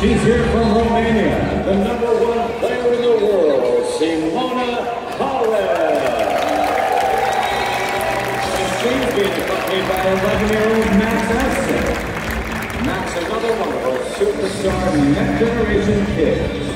She's here from Romania, the #1 player in the world, Simona Halep. And she's being accompanied by 11-year-old Max Esson. Max, another one of those superstar next-generation kids.